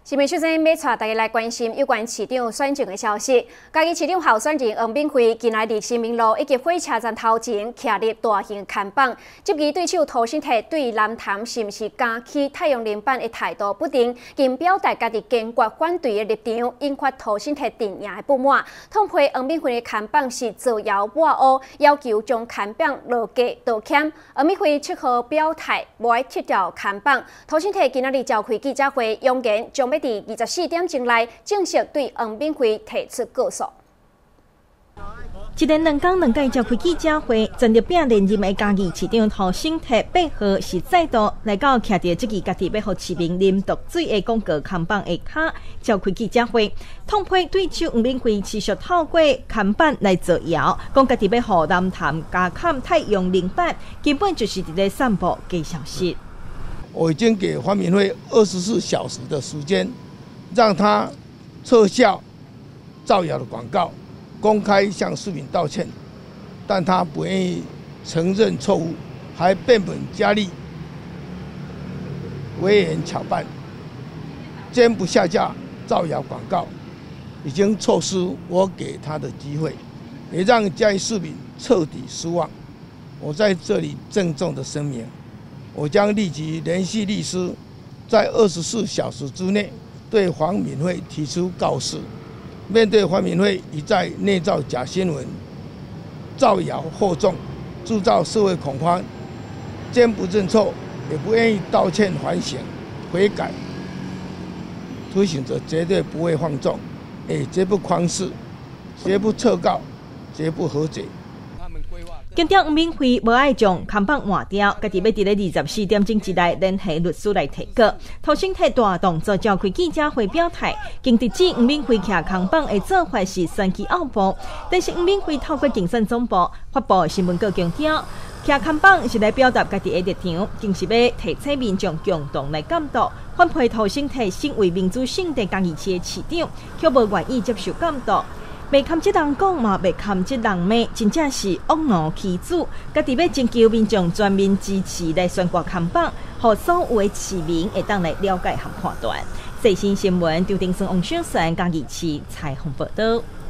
新闻首先要带大家来关心有关市长选情的消息。嘉义市长候选人黄炳辉近来伫新民路以及火车站头前徛立大型看板，质疑对手涂新泰对南潭是毋是加起太阳能板的态度不定，并表达家己坚决反对的立场，引发涂新泰阵营的不满。痛批黄炳辉的看板是造谣抹黑，要求将看板落价道歉。黄炳辉7号表态无爱撤掉看板，涂新泰今仔日召开记者会，扬言将要伫24点钟内正式对黄炳辉提出告诉。 一连2天2届召开记者会，针对并连任的嘉义市长涂新泰8号是再度来到徛伫这个家己要互市民啉毒水的广告看板下骹召开记者会，痛批对手黄炳辉持续透过看板来造谣，讲家己要互南潭加砍太阳能板，根本就是伫咧散布假消息。 我已经给黄敏惠24小时的时间，让他撤销造谣的广告，公开向市民道歉，但他不愿意承认错误，还变本加厉，委员巧办，坚不下架造谣广告，已经错失我给他的机会，也让嘉义市民彻底失望。我在这里郑重的声明，我将立即联系律师，在24小时之内对黄敏惠提出告示。面对黄敏惠一再内造假新闻、造谣惑众，制造社会恐慌，坚不认错，也不愿意道歉反省、悔改，推行者绝对不会放纵，也绝不匡视，绝不撤告，绝不和解。 强调黄炳辉无爱将看板换掉，家己要伫咧24点钟之内联系律师来提告。涂新泰大动作召开记者会表态，经直指黄炳辉徛看板的做法是三期奥步，但是黄炳辉透过竞选总部发布新闻稿强调，徛看板是来表达家己的立场，更是要提醒民众共同来监督。反批涂新泰身为民主圣地嘉义市的市长，却无愿意接受监督。袂堪这人讲嘛，袂堪这人骂，真正是恶奴欺主。家己要征求民众全面支持来宣告看板，互所有的市民会当来了解和判断。最新新闻，张定生、王小山、嘉义市采访报道。